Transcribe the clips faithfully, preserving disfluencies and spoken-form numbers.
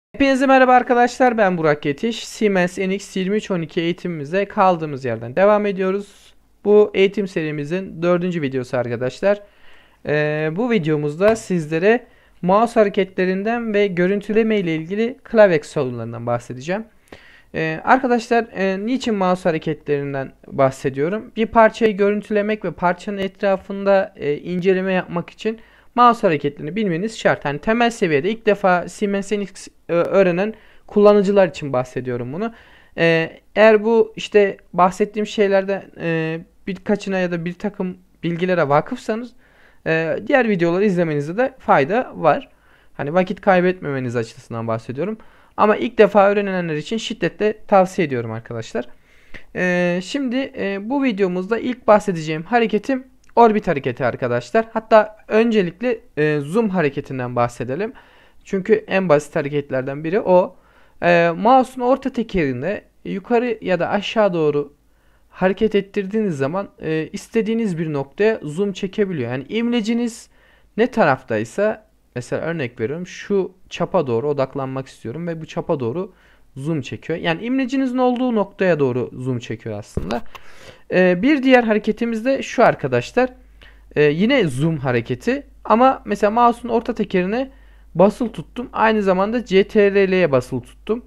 Hepinize merhaba arkadaşlar, ben Burak Yetiş. Siemens N X yirmi üç on iki eğitimimize kaldığımız yerden devam ediyoruz. Bu eğitim serimizin dördüncü videosu arkadaşlar. Ee, bu videomuzda sizlere mouse hareketlerinden ve görüntüleme ile ilgili klavye sorunlarından bahsedeceğim. Ee, arkadaşlar e, niçin mouse hareketlerinden bahsediyorum? Bir parçayı görüntülemek ve parçanın etrafında e, inceleme yapmak için mouse hareketlerini bilmeniz şart. Yani temel seviyede ilk defa Siemens N X e, öğrenen kullanıcılar için bahsediyorum bunu. E, eğer bu işte bahsettiğim şeylerden e, birkaçına ya da bir takım bilgilere vakıfsanız e, diğer videoları izlemenizde de fayda var. Hani vakit kaybetmemeniz açısından bahsediyorum. Ama ilk defa öğrenenler için şiddetle tavsiye ediyorum arkadaşlar. Ee, şimdi e, bu videomuzda ilk bahsedeceğim hareketim orbit hareketi arkadaşlar. Hatta öncelikle e, zoom hareketinden bahsedelim. Çünkü en basit hareketlerden biri o. E, mouse'un orta tekerinde yukarı ya da aşağı doğru hareket ettirdiğiniz zaman e, istediğiniz bir noktaya zoom çekebiliyor. Yani imleciniz ne taraftaysa, mesela örnek veriyorum, şu çapa doğru odaklanmak istiyorum ve bu çapa doğru zoom çekiyor. Yani imlecinizin olduğu noktaya doğru zoom çekiyor aslında. E, bir diğer hareketimiz de şu arkadaşlar. E, yine zoom hareketi ama mesela mouse'un orta tekerine basılı tuttum. Aynı zamanda C T R L'ye basılı tuttum.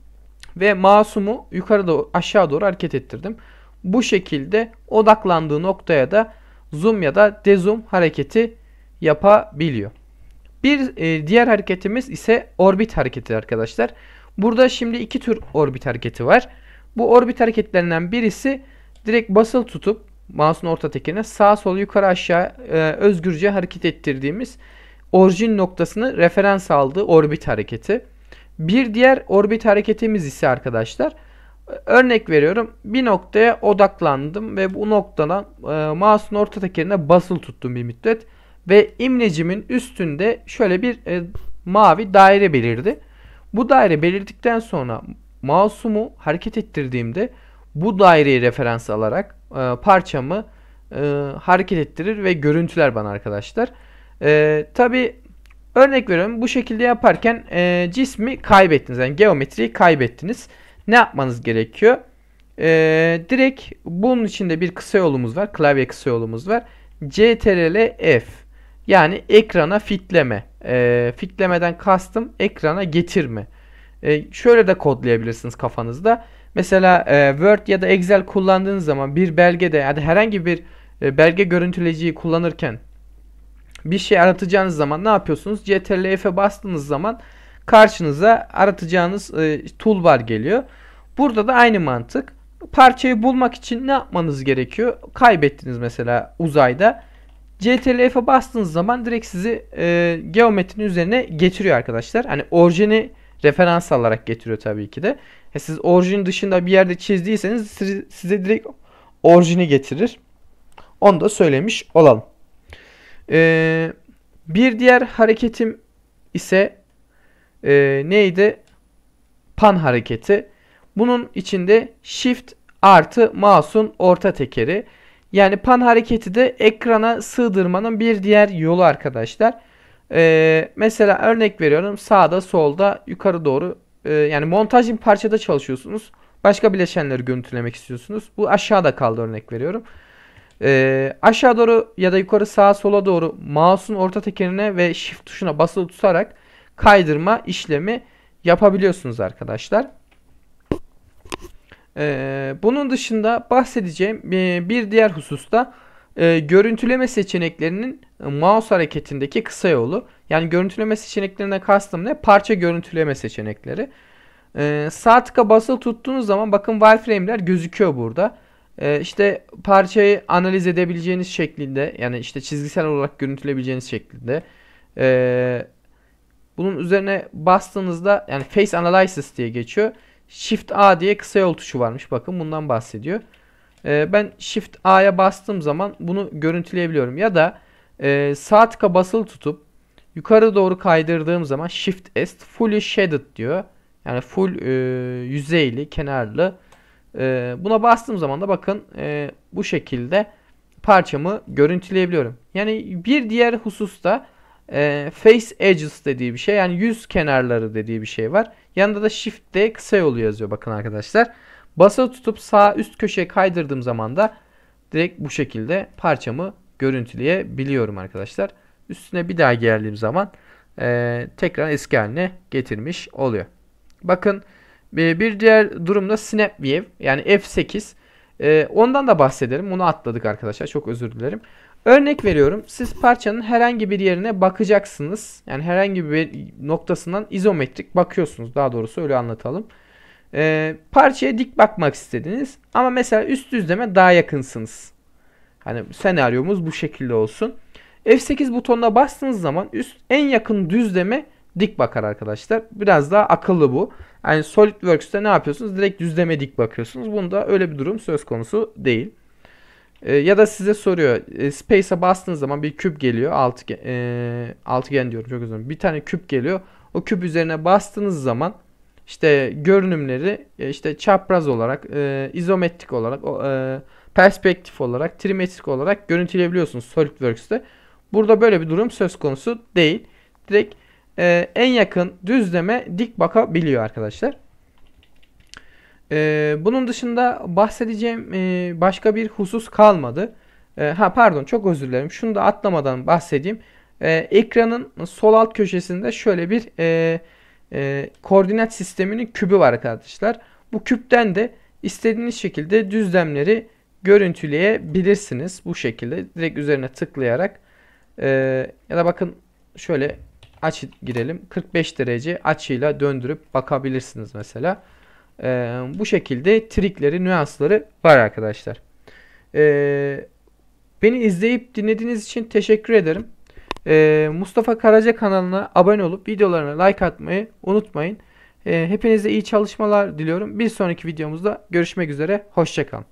Ve mouse'umu yukarı doğru, aşağı doğru hareket ettirdim. Bu şekilde odaklandığı noktaya da zoom ya da dezoom hareketi yapabiliyor. Bir e, diğer hareketimiz ise orbit hareketi arkadaşlar. Burada şimdi iki tür orbit hareketi var. Bu orbit hareketlerinden birisi direkt basılı tutup mouse'un orta tekerine sağa sola yukarı aşağı e, özgürce hareket ettirdiğimiz orijin noktasını referans aldığı orbit hareketi. Bir diğer orbit hareketimiz ise arkadaşlar, örnek veriyorum, bir noktaya odaklandım ve bu noktadan e, mouse'un orta tekerine basılı tuttum bir müddet ve imlecimin üstünde şöyle bir e, mavi daire belirdi. Bu daire belirdikten sonra mouse'umu hareket ettirdiğimde bu daireyi referans alarak e, parçamı e, hareket ettirir ve görüntüler bana arkadaşlar. E, Tabi örnek veriyorum, bu şekilde yaparken e, cismi kaybettiniz. Yani geometriyi kaybettiniz. Ne yapmanız gerekiyor? E, direkt bunun içinde bir kısa yolumuz var. Klavye kısa yolumuz var. C T R L F. Yani ekrana fitleme. E, fitlemeden kastım ekrana getirme. E, şöyle de kodlayabilirsiniz kafanızda. Mesela e, Word ya da Excel kullandığınız zaman bir belgede ya da herhangi bir e, belge görüntüleyiciyi kullanırken bir şey aratacağınız zaman ne yapıyorsunuz? C T R L F'e bastığınız zaman karşınıza aratacağınız e, toolbar geliyor. Burada da aynı mantık. Parçayı bulmak için ne yapmanız gerekiyor? Kaybettiniz mesela uzayda. C T R L F'e bastığınız zaman direkt sizi e, geometrinin üzerine getiriyor arkadaşlar. Hani orijini referans alarak getiriyor tabii ki de. E siz orijinin dışında bir yerde çizdiyseniz size, size direkt orijini getirir. Onu da söylemiş olalım. Ee, bir diğer hareketim ise e, neydi? Pan hareketi. Bunun içinde Shift artı mouse'un orta tekeri. Yani pan hareketi de ekrana sığdırmanın bir diğer yolu arkadaşlar. Ee, mesela örnek veriyorum, sağda solda yukarı doğru e, yani montaj bir parçada çalışıyorsunuz. Başka bileşenleri görüntülemek istiyorsunuz. Bu aşağıda kaldı, örnek veriyorum. Ee, aşağı doğru ya da yukarı sağa sola doğru mouse'un orta tekerine ve shift tuşuna basılı tutarak kaydırma işlemi yapabiliyorsunuz arkadaşlar. Ee, bunun dışında bahsedeceğim bir diğer hususta e, görüntüleme seçeneklerinin mouse hareketindeki kısa yolu. Yani görüntüleme seçeneklerine kastım ne? Parça görüntüleme seçenekleri. Ee, sağ tıka basılı tuttuğunuz zaman bakın wireframe'ler gözüküyor burada. Ee, işte parçayı analiz edebileceğiniz şeklinde, yani işte çizgisel olarak görüntüleyebileceğiniz şeklinde. Ee, bunun üzerine bastığınızda, yani Face Analysis diye geçiyor. Shift A diye kısa yol tuşu varmış. Bakın bundan bahsediyor. Ee, ben Shift A'ya bastığım zaman bunu görüntüleyebiliyorum. Ya da e, sağ tıka basılı tutup yukarı doğru kaydırdığım zaman Shift S Fully Shaded diyor. Yani full e, yüzeyli, kenarlı. E, buna bastığım zaman da bakın e, bu şekilde parçamı görüntüleyebiliyorum. Yani bir diğer hususta e, face edges dediği bir şey. Yani yüz kenarları dediği bir şey var. Yanında da Shift D kısa yolu yazıyor bakın arkadaşlar. Basılı tutup sağ üst köşeye kaydırdığım zaman da direkt bu şekilde parçamı görüntüleyebiliyorum arkadaşlar. Üstüne bir daha geldiğim zaman e, tekrar eski haline getirmiş oluyor. Bakın bir diğer durumda Snap View yani F sekiz. E, ondan da bahsedelim. Onu atladık arkadaşlar. Çok özür dilerim. Örnek veriyorum. Siz parçanın herhangi bir yerine bakacaksınız. Yani herhangi bir noktasından izometrik bakıyorsunuz. Daha doğrusu öyle anlatalım. E, parçaya dik bakmak istediniz. Ama mesela üst düzleme daha yakınsınız. Hani senaryomuz bu şekilde olsun. F sekiz butonuna bastığınız zaman üst en yakın düzleme dik bakar arkadaşlar. Biraz daha akıllı bu. Yani SolidWorks'te ne yapıyorsunuz? Direkt düzleme dik bakıyorsunuz. Bunda öyle bir durum söz konusu değil. E, ya da size soruyor. E, Space'a bastığınız zaman bir küp geliyor. Altıgen, e, altıgen diyorum çok özür dilerim. Bir tane küp geliyor. O küp üzerine bastığınız zaman işte görünümleri e, işte çapraz olarak, e, izometrik olarak, e, perspektif olarak, trimetrik olarak görüntüleyebiliyorsunuz SolidWorks'te. Burada böyle bir durum söz konusu değil. Direkt e, en yakın düzleme dik bakabiliyor arkadaşlar. E, bunun dışında bahsedeceğim e, başka bir husus kalmadı. E, ha pardon çok özür dilerim. Şunu da atlamadan bahsedeyim. E, ekranın sol alt köşesinde şöyle bir e, e, koordinat sisteminin kübü var arkadaşlar. Bu küpten de istediğiniz şekilde düzlemleri görüntüleyebilirsiniz. Bu şekilde direkt üzerine tıklayarak e, ya da bakın şöyle açı girelim. kırk beş derece açıyla döndürüp bakabilirsiniz mesela. E, bu şekilde trikleri, nüansları var arkadaşlar. E, beni izleyip dinlediğiniz için teşekkür ederim. E, Mustafa Karaca kanalına abone olup videolarına like atmayı unutmayın. E, hepinize iyi çalışmalar diliyorum. Bir sonraki videomuzda görüşmek üzere. Hoşça kalın.